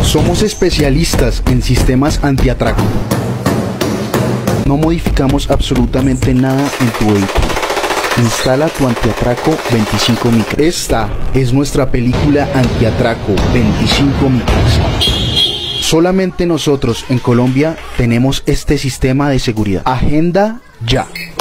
Somos especialistas en sistemas antiatraco. No modificamos absolutamente nada en tu vehículo. Instala tu antiatraco 25 micras. Esta es nuestra película antiatraco 25 micras. Solamente nosotros en Colombia tenemos este sistema de seguridad. Agenda ya.